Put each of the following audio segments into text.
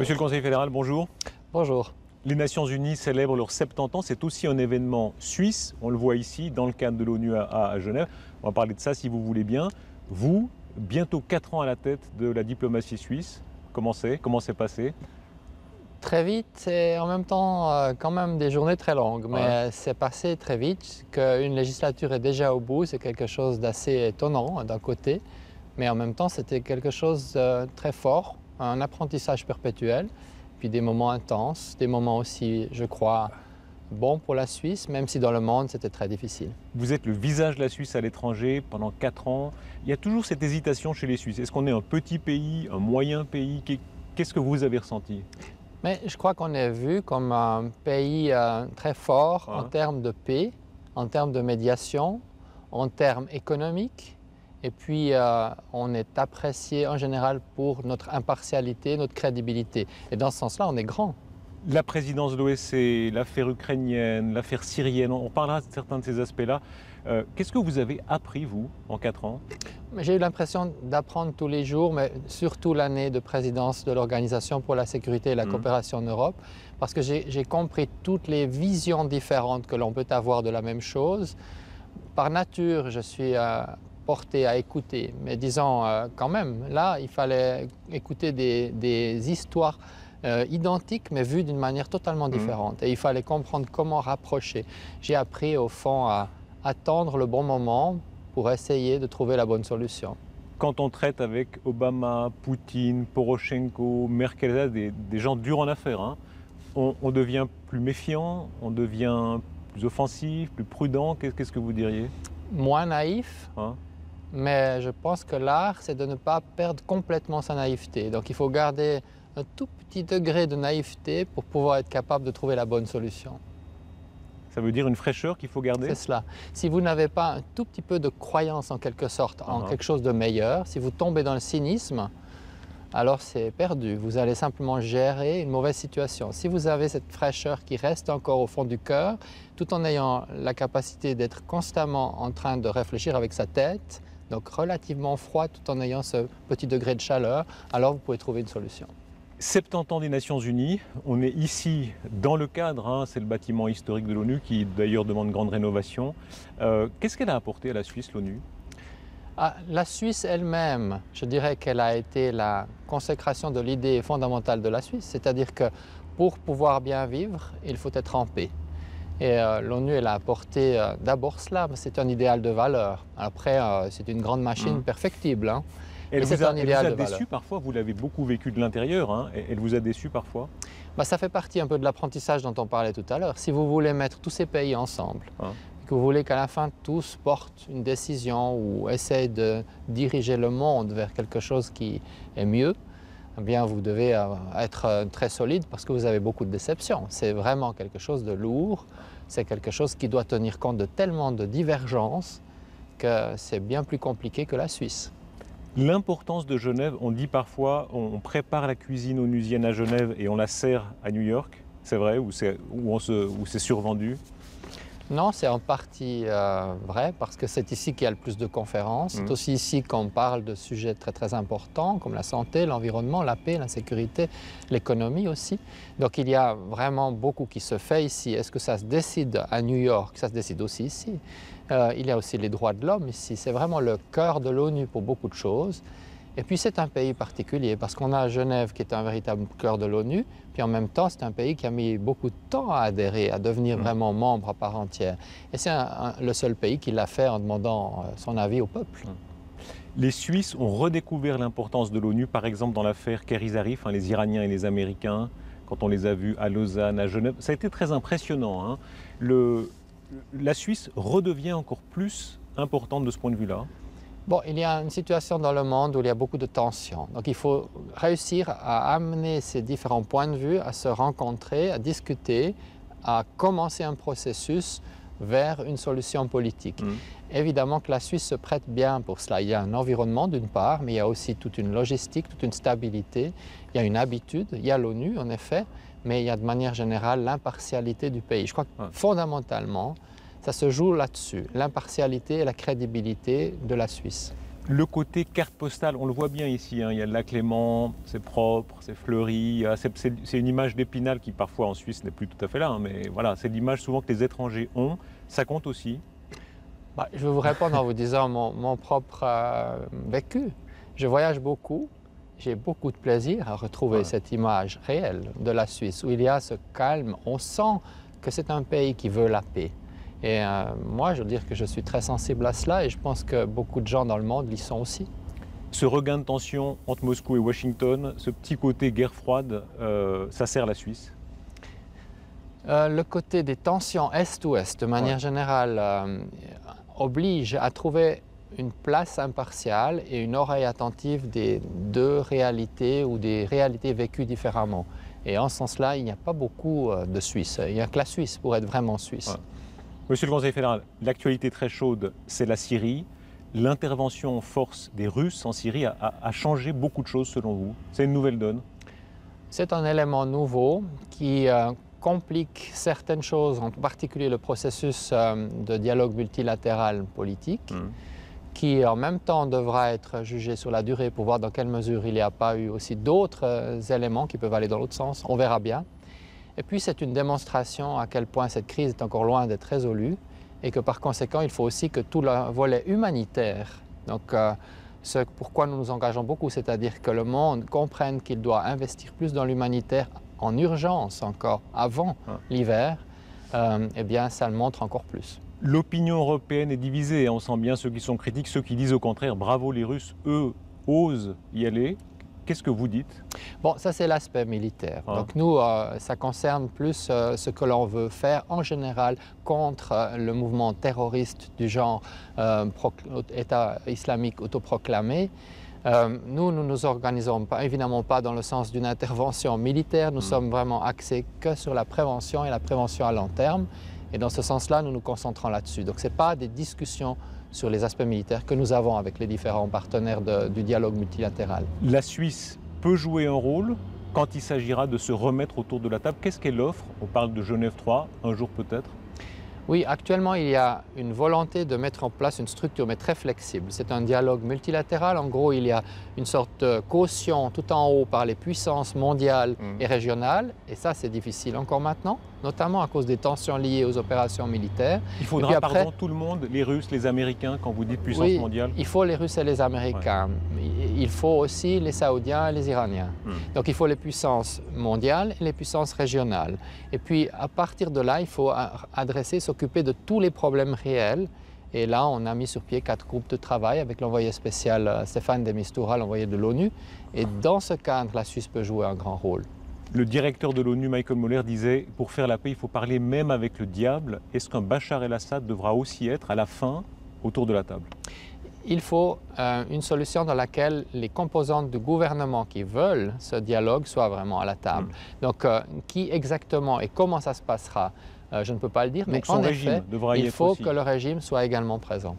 Monsieur le Conseiller fédéral, bonjour. Bonjour. Les Nations Unies célèbrent leurs 70 ans. C'est aussi un événement suisse. On le voit ici, dans le cadre de l'ONU à Genève. On va parler de ça si vous voulez bien. Vous, bientôt 4 ans à la tête de la diplomatie suisse. Comment c'est passé? Très vite et en même temps quand même des journées très longues, mais Ouais. c'est passé très vite. Qu'une législature est déjà au bout, c'est quelque chose d'assez étonnant d'un côté, mais en même temps c'était quelque chose de très fort, un apprentissage perpétuel, puis des moments intenses, des moments aussi, je crois, bons pour la Suisse, même si dans le monde c'était très difficile. Vous êtes le visage de la Suisse à l'étranger pendant 4 ans. Il y a toujours cette hésitation chez les Suisses. Est-ce qu'on est un petit pays, un moyen pays? Qu'est-ce que vous avez ressenti? Mais je crois qu'on est vu comme un pays très fort en Ouais. termes de paix, en termes de médiation, en termes économiques. Et puis, on est apprécié en général pour notre impartialité, notre crédibilité. Et dans ce sens-là, on est grand. La présidence de l'OSCE, l'affaire ukrainienne, l'affaire syrienne, on parlera de certains de ces aspects-là. Qu'est-ce que vous avez appris, vous, en 4 ans? J'ai eu l'impression d'apprendre tous les jours, mais surtout l'année de présidence de l'Organisation pour la sécurité et la coopération en Europe, parce que j'ai compris toutes les visions différentes que l'on peut avoir de la même chose. Par nature, je suis porté à écouter, mais disons quand même, là, il fallait écouter des histoires identiques, mais vues d'une manière totalement différente. Et il fallait comprendre comment rapprocher. J'ai appris au fond à attendre le bon moment pour essayer de trouver la bonne solution. Quand on traite avec Obama, Poutine, Poroshenko, Merkel, des gens durs en affaires, hein, on devient plus méfiant, on devient plus offensif, plus prudent. Qu'est-ce que vous diriez? Moins naïf, Hein? mais je pense que l'art, c'est de ne pas perdre complètement sa naïveté. Donc il faut garder un tout petit degré de naïveté pour pouvoir être capable de trouver la bonne solution. Ça veut dire une fraîcheur qu'il faut garder? C'est cela. Si vous n'avez pas un tout petit peu de croyance en quelque sorte, en quelque chose de meilleur, si vous tombez dans le cynisme, alors c'est perdu. Vous allez simplement gérer une mauvaise situation. Si vous avez cette fraîcheur qui reste encore au fond du cœur, tout en ayant la capacité d'être constamment en train de réfléchir avec sa tête, donc relativement froid tout en ayant ce petit degré de chaleur, alors vous pouvez trouver une solution. 70 ans des Nations Unies, on est ici dans le cadre, hein, c'est le bâtiment historique de l'ONU qui d'ailleurs demande une grande rénovation. Qu'est-ce qu'elle a apporté à la Suisse, l'ONU? La Suisse elle-même, je dirais qu'elle a été la consécration de l'idée fondamentale de la Suisse, c'est-à-dire que pour pouvoir bien vivre, il faut être en paix. Et l'ONU, elle a apporté d'abord cela, mais c'est un idéal de valeur. Après, c'est une grande machine perfectible, hein, mais c'est un idéal de valeur. déçu parfois, vous l'avez beaucoup vécu de l'intérieur, hein, elle vous a déçu parfois? Ça fait partie un peu de l'apprentissage dont on parlait tout à l'heure. Si vous voulez mettre tous ces pays ensemble, Hein. que vous voulez qu'à la fin tous portent une décision ou essayent de diriger le monde vers quelque chose qui est mieux, eh bien vous devez être très solide parce que vous avez beaucoup de déceptions. C'est vraiment quelque chose de lourd, c'est quelque chose qui doit tenir compte de tellement de divergences que c'est bien plus compliqué que la Suisse. L'importance de Genève, on dit parfois, on prépare la cuisine onusienne à Genève et on la sert à New York, c'est vrai, ou c'est survendu? Non, c'est en partie vrai parce que c'est ici qu'il y a le plus de conférences. C'est aussi ici qu'on parle de sujets très très importants comme la santé, l'environnement, la paix, la sécurité, l'économie aussi. Donc il y a vraiment beaucoup qui se fait ici. Est-ce que ça se décide à New York? Ça se décide aussi ici. Il y a aussi les droits de l'homme ici. C'est vraiment le cœur de l'ONU pour beaucoup de choses. Et puis c'est un pays particulier parce qu'on a Genève qui est un véritable cœur de l'ONU, puis en même temps c'est un pays qui a mis beaucoup de temps à adhérer, à devenir vraiment membre à part entière. Et c'est le seul pays qui l'a fait en demandant son avis au peuple. Les Suisses ont redécouvert l'importance de l'ONU, par exemple dans l'affaire Kerry Zarif, hein, les Iraniens et les Américains, quand on les a vus à Lausanne, à Genève. Ça a été très impressionnant, hein. La Suisse redevient encore plus importante de ce point de vue-là. Bon, il y a une situation dans le monde où il y a beaucoup de tensions. Donc il faut réussir à amener ces différents points de vue, à se rencontrer, à discuter, à commencer un processus vers une solution politique. Évidemment que la Suisse se prête bien pour cela. Il y a un environnement d'une part, mais il y a aussi toute une logistique, toute une stabilité. Il y a une habitude, il y a l'ONU en effet, mais il y a de manière générale l'impartialité du pays. Je crois que fondamentalement, ça se joue là-dessus, l'impartialité et la crédibilité de la Suisse. Le côté carte postale, on le voit bien ici, hein, il y a le lac Léman, c'est propre, c'est fleuri, c'est une image d'Épinal qui parfois en Suisse n'est plus tout à fait là, hein, mais voilà, c'est l'image souvent que les étrangers ont, ça compte aussi. Bah, je vais vous répondre en vous disant mon propre vécu. Je voyage beaucoup, j'ai beaucoup de plaisir à retrouver cette image réelle de la Suisse, où il y a ce calme, on sent que c'est un pays qui veut la paix. Et moi, je veux dire que je suis très sensible à cela et je pense que beaucoup de gens dans le monde l'y sont aussi. Ce regain de tension entre Moscou et Washington, ce petit côté guerre froide, ça sert la Suisse? Le côté des tensions Est-Ouest, de manière générale, oblige à trouver une place impartiale et une oreille attentive des deux réalités ou des réalités vécues différemment. Et en ce sens-là, il n'y a pas beaucoup de Suisse. Il n'y a que la Suisse pour être vraiment suisse. Ouais. Monsieur le Conseil fédéral, l'actualité très chaude, c'est la Syrie. L'intervention en force des Russes en Syrie a changé beaucoup de choses selon vous? C'est une nouvelle donne? C'est un élément nouveau qui complique certaines choses, en particulier le processus de dialogue multilatéral politique, qui en même temps devra être jugé sur la durée pour voir dans quelle mesure il n'y a pas eu aussi d'autres éléments qui peuvent aller dans l'autre sens. On verra bien. Et puis c'est une démonstration à quel point cette crise est encore loin d'être résolue et que par conséquent il faut aussi que tout le volet humanitaire, donc ce pourquoi nous nous engageons beaucoup, c'est-à-dire que le monde comprenne qu'il doit investir plus dans l'humanitaire en urgence encore avant l'hiver, eh bien ça le montre encore plus. L'opinion européenne est divisée, on sent bien ceux qui sont critiques, ceux qui disent au contraire bravo les Russes, eux osent y aller. Qu'est-ce que vous dites? Bon, ça c'est l'aspect militaire. Donc nous, ça concerne plus ce que l'on veut faire en général contre le mouvement terroriste du genre État islamique autoproclamé. Nous ne nous organisons pas, évidemment pas dans le sens d'une intervention militaire. Nous sommes vraiment axés que sur la prévention et la prévention à long terme. Et dans ce sens-là, nous nous concentrons là-dessus. Donc ce n'est pas des discussions sur les aspects militaires que nous avons avec les différents partenaires du dialogue multilatéral. La Suisse peut jouer un rôle quand il s'agira de se remettre autour de la table. Qu'est-ce qu'elle offre? On parle de Genève 3, un jour peut-être. Oui, actuellement, il y a une volonté de mettre en place une structure, mais très flexible. C'est un dialogue multilatéral. En gros, il y a une sorte de caution tout en haut par les puissances mondiales et régionales. Et ça, c'est difficile encore maintenant, notamment à cause des tensions liées aux opérations militaires. Il faudra, pardon, tout le monde, les Russes, les Américains, quand vous dites puissance mondiale? Il faut les Russes et les Américains. Il faut aussi les Saoudiens et les Iraniens. Donc il faut les puissances mondiales et les puissances régionales. Et puis à partir de là, il faut s'occuper de tous les problèmes réels. Et là, on a mis sur pied 4 groupes de travail avec l'envoyé spécial Stéphane de Mistura, l'envoyé de l'ONU. Et dans ce cadre, la Suisse peut jouer un grand rôle. Le directeur de l'ONU, Michael Moller, disait « Pour faire la paix, il faut parler même avec le diable ». Est-ce qu'un Bachar el-Assad devra aussi être, à la fin, autour de la table? Il faut une solution dans laquelle les composantes du gouvernement qui veulent ce dialogue soient vraiment à la table. Donc, qui exactement et comment ça se passera, je ne peux pas le dire, mais en effet, il faut que le régime soit également présent.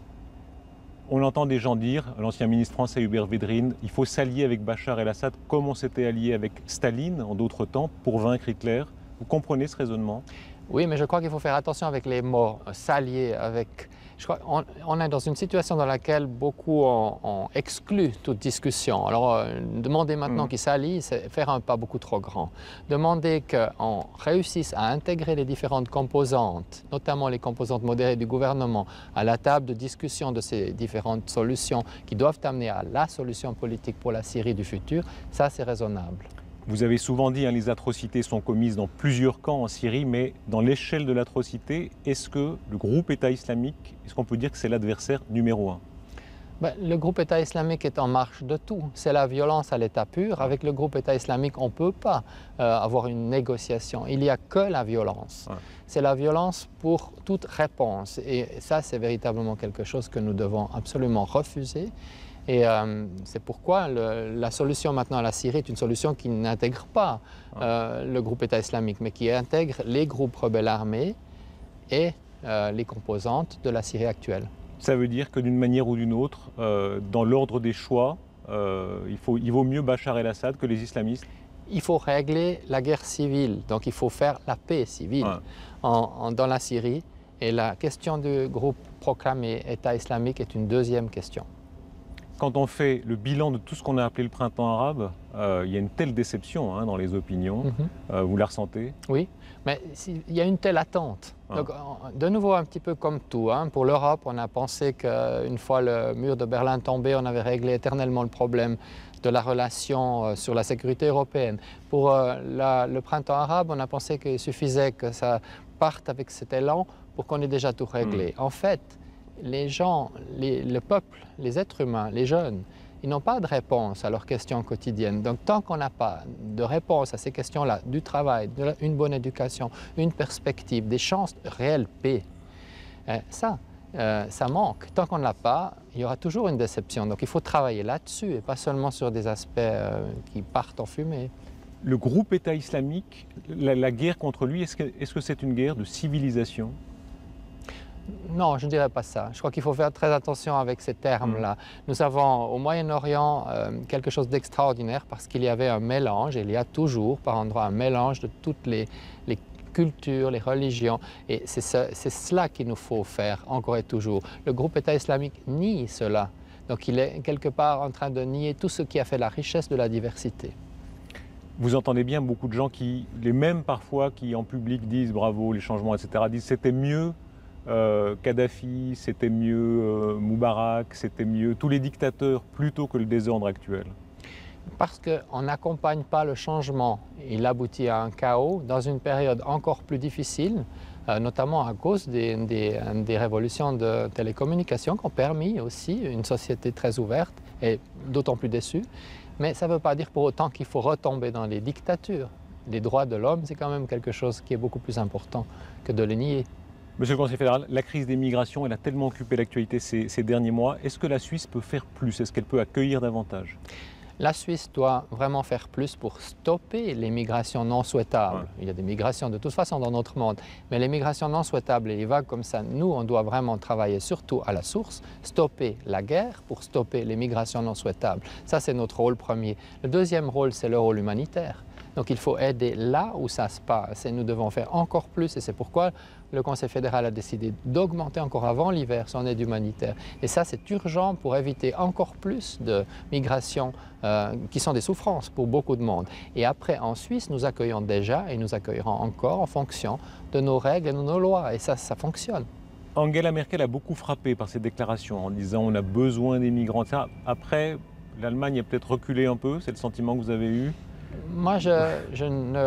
On entend des gens dire, l'ancien ministre français Hubert Védrine, il faut s'allier avec Bachar el-Assad comme on s'était allié avec Staline en d'autres temps pour vaincre Hitler. Vous comprenez ce raisonnement? Oui, mais je crois qu'il faut faire attention avec les mots, s'allier avec... Je crois on est dans une situation dans laquelle beaucoup ont exclu toute discussion. Alors, demander maintenant qu'ils s'allient, c'est faire un pas beaucoup trop grand. Demander qu'on réussisse à intégrer les différentes composantes, notamment les composantes modérées du gouvernement, à la table de discussion de ces différentes solutions qui doivent amener à la solution politique pour la Syrie du futur, ça c'est raisonnable. Vous avez souvent dit que les atrocités sont commises dans plusieurs camps en Syrie, mais dans l'échelle de l'atrocité, est-ce que le groupe État islamique, est-ce qu'on peut dire que c'est l'adversaire numéro 1? Le groupe État islamique est en marche de tout. C'est la violence à l'état pur. Avec le groupe État islamique, on ne peut pas avoir une négociation. Il n'y a que la violence. C'est la violence pour toute réponse. Et ça, c'est véritablement quelque chose que nous devons absolument refuser. Et c'est pourquoi la solution maintenant à la Syrie est une solution qui n'intègre pas le groupe État islamique, mais qui intègre les groupes rebelles armés et les composantes de la Syrie actuelle. Ça veut dire que d'une manière ou d'une autre, dans l'ordre des choix, il vaut mieux Bachar el-Assad que les islamistes? Il faut régler la guerre civile, donc il faut faire la paix civile dans la Syrie. Et la question du groupe proclamé État islamique est une deuxième question. quand on fait le bilan de tout ce qu'on a appelé le printemps arabe, il y a une telle déception dans les opinions. Vous la ressentez? Oui, mais il y a une telle attente. Donc, de nouveau, un petit peu comme tout, pour l'Europe, on a pensé qu'une fois le mur de Berlin tombé, on avait réglé éternellement le problème de la relation sur la sécurité européenne. Pour le printemps arabe, on a pensé qu'il suffisait que ça parte avec cet élan pour qu'on ait déjà tout réglé. En fait, les gens, le peuple, les êtres humains, les jeunes, ils n'ont pas de réponse à leurs questions quotidiennes. Donc tant qu'on n'a pas de réponse à ces questions-là, du travail, une bonne éducation, une perspective, des chances de réelle paix, ça manque. Tant qu'on ne l'a pas, il y aura toujours une déception. Donc il faut travailler là-dessus et pas seulement sur des aspects qui partent en fumée. Le groupe État islamique, la guerre contre lui, est-ce que c'est une guerre de civilisation? Non, je ne dirais pas ça. Je crois qu'il faut faire très attention avec ces termes-là. Nous avons au Moyen-Orient quelque chose d'extraordinaire parce qu'il y avait un mélange, et il y a toujours par endroits un mélange de toutes les cultures, les religions. Et c'est cela qu'il nous faut faire encore et toujours. Le groupe État islamique nie cela. Donc il est quelque part en train de nier tout ce qui a fait la richesse de la diversité. Vous entendez bien beaucoup de gens les mêmes parfois, qui en public disent bravo, les changements, etc., disent c'était mieux Kadhafi, c'était mieux Moubarak, c'était mieux tous les dictateurs plutôt que le désordre actuel. Parce qu'on n'accompagne pas le changement, il aboutit à un chaos dans une période encore plus difficile, notamment à cause des révolutions de télécommunications qui ont permis aussi une société très ouverte et d'autant plus déçue. Mais ça ne veut pas dire pour autant qu'il faut retomber dans les dictatures. Les droits de l'homme, c'est quand même quelque chose qui est beaucoup plus important que de les nier. Monsieur le conseiller fédéral, la crise des migrations, elle a tellement occupé l'actualité ces derniers mois. Est-ce que la Suisse peut faire plus? Est-ce qu'elle peut accueillir davantage? La Suisse doit vraiment faire plus pour stopper les migrations non souhaitables. Il y a des migrations de toute façon dans notre monde, mais les migrations non souhaitables et les vagues comme ça, nous, on doit vraiment travailler surtout à la source, stopper la guerre pour stopper les migrations non souhaitables. Ça, c'est notre rôle premier. Le deuxième rôle, c'est le rôle humanitaire. Donc il faut aider là où ça se passe et nous devons faire encore plus et c'est pourquoi le Conseil fédéral a décidé d'augmenter encore avant l'hiver son aide humanitaire. Et ça c'est urgent pour éviter encore plus de migrations qui sont des souffrances pour beaucoup de monde. Et après en Suisse nous accueillons déjà et nous accueillerons encore en fonction de nos règles et de nos lois et ça fonctionne. Angela Merkel a beaucoup frappé par ses déclarations en disant on a besoin des migrants, etc. Après l'Allemagne a peut-être reculé un peu, c'est le sentiment que vous avez eu? Moi, je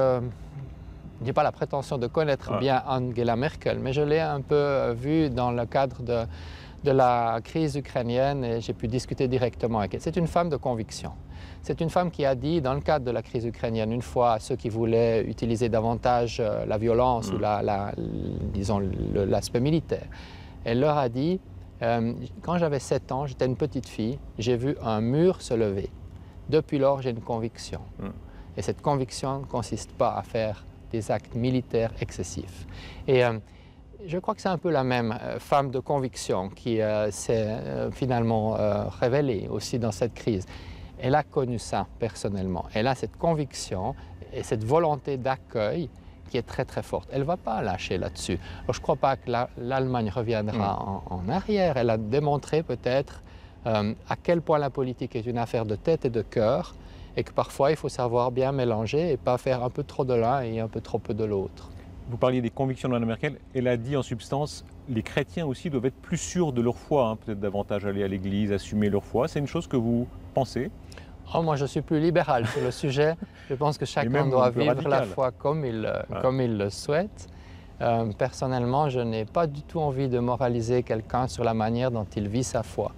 n'ai pas la prétention de connaître bien Angela Merkel, mais je l'ai un peu vue dans le cadre de la crise ukrainienne et j'ai pu discuter directement avec elle. C'est une femme de conviction. C'est une femme qui a dit, dans le cadre de la crise ukrainienne, une fois à ceux qui voulaient utiliser davantage la violence ou disons l'aspect militaire, elle leur a dit, quand j'avais 7 ans, j'étais une petite fille, j'ai vu un mur se lever. Depuis lors, j'ai une conviction. Et cette conviction ne consiste pas à faire des actes militaires excessifs. Et je crois que c'est un peu la même femme de conviction qui s'est finalement révélée aussi dans cette crise. Elle a connu ça personnellement. Elle a cette conviction et cette volonté d'accueil qui est très très forte. Elle ne va pas lâcher là-dessus. Alors, je ne crois pas que l'Allemagne reviendra en arrière. Elle a démontré peut-être à quel point la politique est une affaire de tête et de cœur et que parfois il faut savoir bien mélanger et pas faire un peu trop de l'un et un peu trop peu de l'autre. Vous parliez des convictions de Mme Merkel, elle a dit en substance les chrétiens aussi doivent être plus sûrs de leur foi, peut-être davantage aller à l'église, assumer leur foi. C'est une chose que vous pensez? Moi je suis plus libéral sur le sujet, je pense que chacun doit vivre la foi comme il le souhaite. Personnellement, je n'ai pas du tout envie de moraliser quelqu'un sur la manière dont il vit sa foi.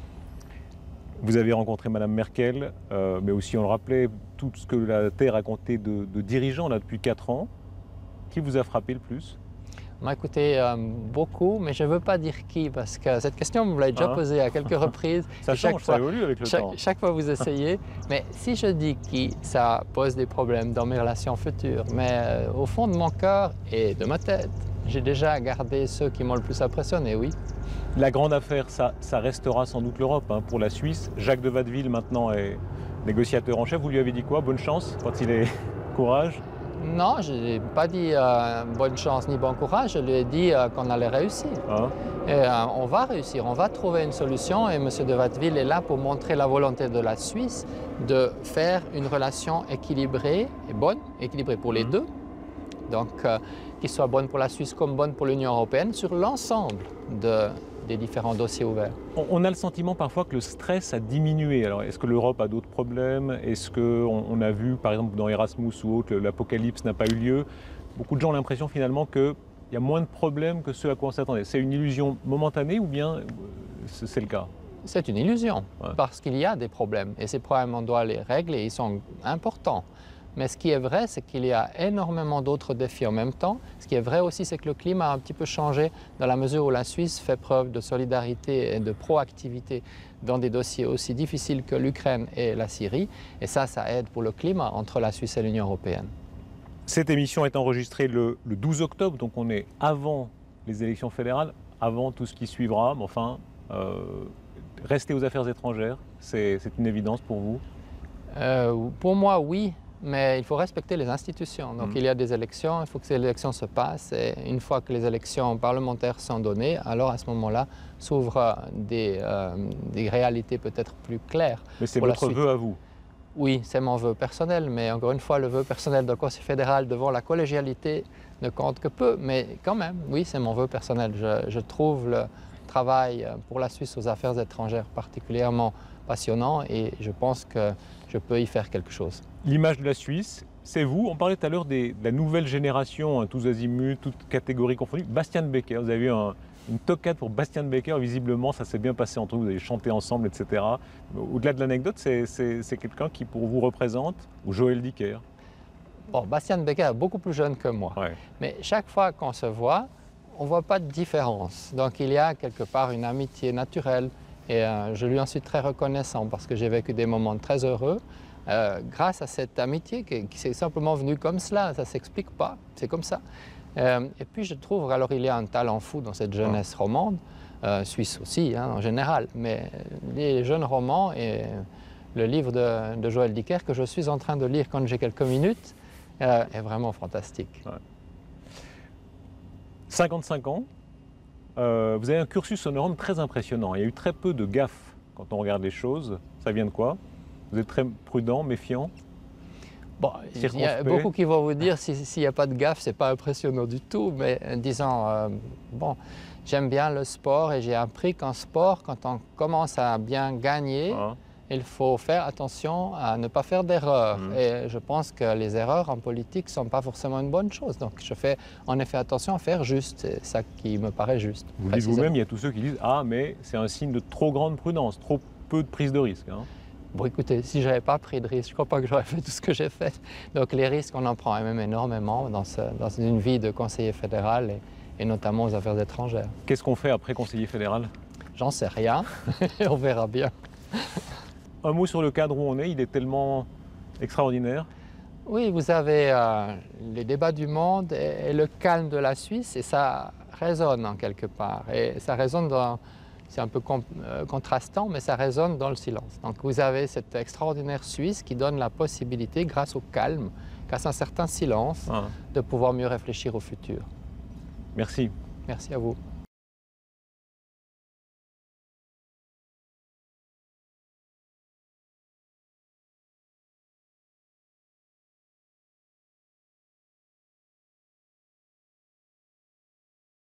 Vous avez rencontré Mme Merkel, mais aussi, on le rappelait, tout ce que la Terre a compté de dirigeants là, depuis 4 ans. Qui vous a frappé le plus? Écoutez, beaucoup, mais je ne veux pas dire qui, parce que cette question, vous l'avez déjà posée à quelques reprises. Ça change, ça évolue avec le temps. Chaque fois, vous essayez. Mais si je dis qui, ça pose des problèmes dans mes relations futures. Mais au fond de mon cœur et de ma tête, j'ai déjà gardé ceux qui m'ont le plus impressionné, oui. La grande affaire, ça restera sans doute l'Europe pour la Suisse. Jacques de Watteville, maintenant, est négociateur en chef. Vous lui avez dit quoi? Bonne chance quand il est courage? Non, je n'ai pas dit bonne chance ni bon courage, je lui ai dit qu'on allait réussir. Hein? Et on va réussir, on va trouver une solution et M. de Watteville est là pour montrer la volonté de la Suisse de faire une relation équilibrée et bonne, équilibrée pour les deux, donc qui soit bonne pour la Suisse comme bonne pour l'Union européenne sur l'ensemble des différents dossiers ouverts. On a le sentiment parfois que le stress a diminué. Alors, est-ce que l'Europe a d'autres problèmes? Est-ce qu'on a vu, par exemple, dans Erasmus ou autre, l'apocalypse n'a pas eu lieu? Beaucoup de gens ont l'impression finalement qu'il y a moins de problèmes que ceux à quoi on s'attendait. C'est une illusion momentanée ou bien c'est le cas? C'est une illusion, Ouais. parce qu'il y a des problèmes et ces problèmes, on doit les régler, ils sont importants. Mais ce qui est vrai, c'est qu'il y a énormément d'autres défis en même temps. Ce qui est vrai aussi, c'est que le climat a un petit peu changé dans la mesure où la Suisse fait preuve de solidarité et de proactivité dans des dossiers aussi difficiles que l'Ukraine et la Syrie. Et ça aide pour le climat entre la Suisse et l'Union européenne. Cette émission est enregistrée le 12 octobre, donc on est avant les élections fédérales, avant tout ce qui suivra. Mais enfin, rester aux affaires étrangères, c'est une évidence pour vous? Pour moi, oui. Mais il faut respecter les institutions. Donc il y a des élections, il faut que ces élections se passent. Et une fois que les élections parlementaires sont données, alors à ce moment-là s'ouvrent des réalités peut-être plus claires. Mais c'est pour la votre suite. vœu à vous? Oui, c'est mon vœu personnel, mais encore une fois, le vœu personnel du Conseil fédéral devant la collégialité ne compte que peu. Mais quand même, oui, c'est mon vœu personnel. Je trouve le travail pour la Suisse aux affaires étrangères particulièrement passionnant et je pense que je peux y faire quelque chose. L'image de la Suisse, c'est vous. On parlait tout à l'heure de la nouvelle génération, hein, tous azimuts, toutes catégories confondues. Bastian Becker, vous avez eu une toquade pour Bastian Becker. Visiblement, ça s'est bien passé entre vous, vous avez chanté ensemble, etc. Au-delà de l'anecdote, c'est quelqu'un qui, pour vous, représente, ou Joël Dicker? Bon, Bastian Becker est beaucoup plus jeune que moi. Ouais. Mais chaque fois qu'on se voit, on ne voit pas de différence. Donc il y a quelque part une amitié naturelle. Et je lui en suis très reconnaissant parce que j'ai vécu des moments très heureux grâce à cette amitié qui s'est simplement venue comme cela. Ça ne s'explique pas, c'est comme ça. Et puis je trouve, alors il y a un talent fou dans cette jeunesse romande, suisse aussi hein, en général, mais les jeunes romans et le livre de Joël Dicker que je suis en train de lire quand j'ai quelques minutes est vraiment fantastique. Ouais. 55 ans. Vous avez un cursus honorum très impressionnant. Il y a eu très peu de gaffes quand on regarde les choses. Ça vient de quoi? Vous êtes très prudent, méfiant? Bon, il y a beaucoup qui vont vous dire s'il n'y a pas de gaffe, ce n'est pas impressionnant du tout. Mais disons, bon, j'aime bien le sport et j'ai appris qu'en sport, quand on commence à bien gagner, il faut faire attention à ne pas faire d'erreurs. Et je pense que les erreurs en politique ne sont pas forcément une bonne chose. Donc je fais en effet attention à faire juste. C'est ça qui me paraît juste. Vous le dites vous-même, il y a tous ceux qui disent « Ah, mais c'est un signe de trop grande prudence, trop peu de prise de risque. Hein. » Bon, écoutez, si je n'avais pas pris de risque, je ne crois pas que j'aurais fait tout ce que j'ai fait. Donc les risques, on en prend même énormément dans une vie de conseiller fédéral et notamment aux affaires étrangères. Qu'est-ce qu'on fait après conseiller fédéral? J'en sais rien. On verra bien. Un mot sur le cadre où on est, il est tellement extraordinaire. Oui, vous avez les débats du monde et le calme de la Suisse et ça résonne en quelque part. Et ça résonne dans, c'est un peu contrastant, mais ça résonne dans le silence. Donc vous avez cette extraordinaire Suisse qui donne la possibilité, grâce au calme, grâce à un certain silence, de pouvoir mieux réfléchir au futur. Merci. Merci à vous.